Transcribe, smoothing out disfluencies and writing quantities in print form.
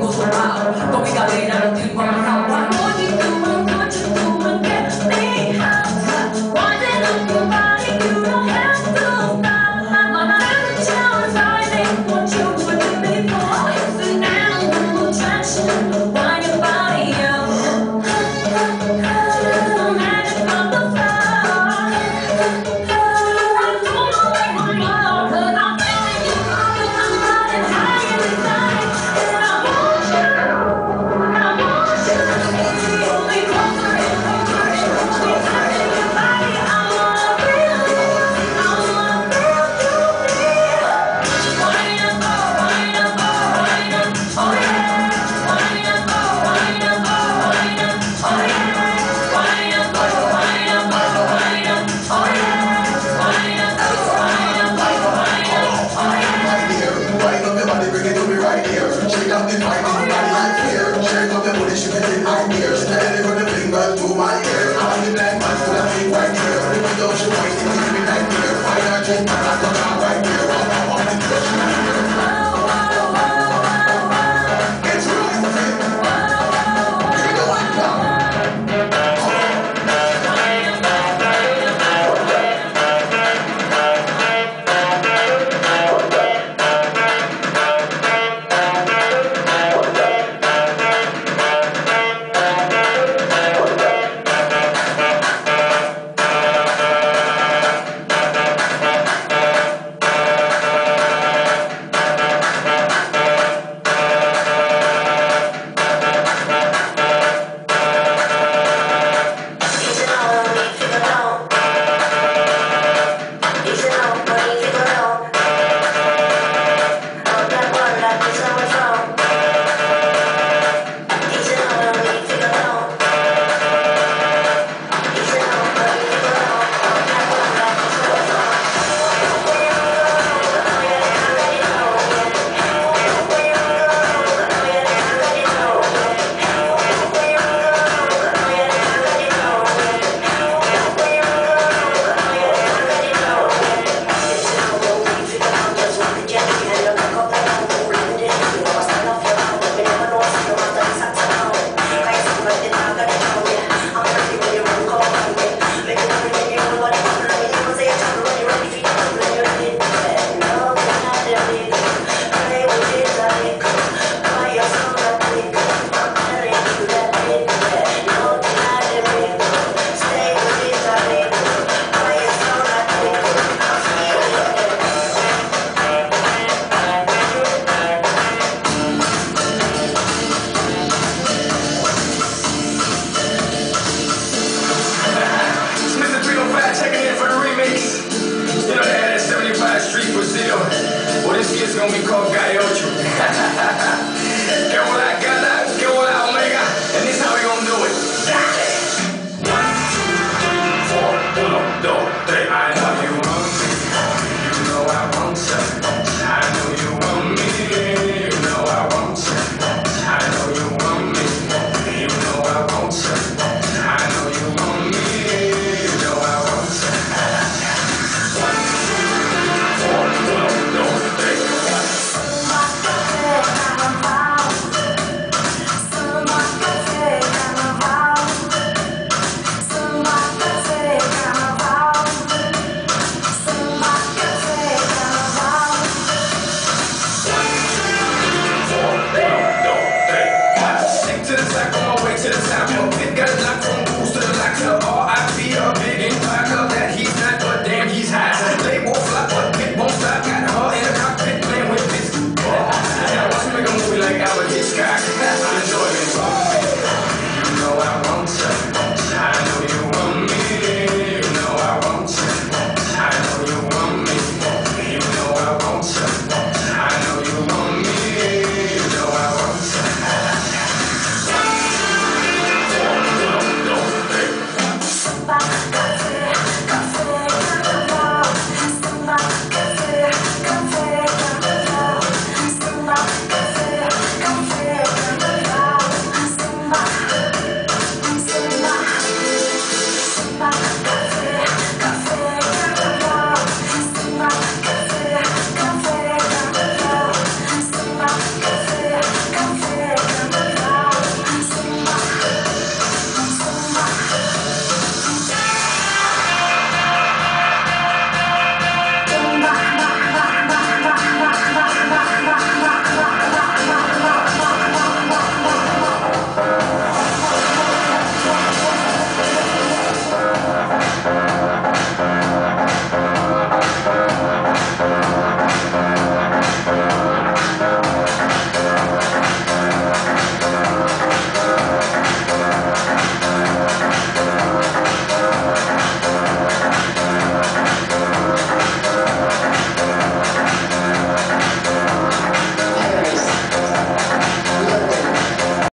tengo sobao, con mi cadena lo tengo amarrado. What you doing, get me high. Winding up your body, you don't have to stop. My temperature is rising, want you with me before. It's an animal attraction, wind your body up. The magic of the floor. I'm gonna make my love, 'cause I'm feeling you, I'm running high inside, and I want you, I want you. Pull me closer and closer and hold me tight in your body. I wanna feel you, I wanna feel you feel. Wind up, oh, wind up, oh, wind up, oh yeah. Wind up, oh, wind up, oh, wind up, oh yeah. Wind up, oh, wind up, oh, wind up, oh yeah. Wind up, oh, wind up, oh, wind up, oh yeah. Right here, right up your body, bring it to me right here. Shake up the fight, body like fear. Shake up the booty, shake it in my ears. Steady from the fingers to my ears. I want the black man to the feet right here. If you don't, she wants to give me like here. Why not take my back on right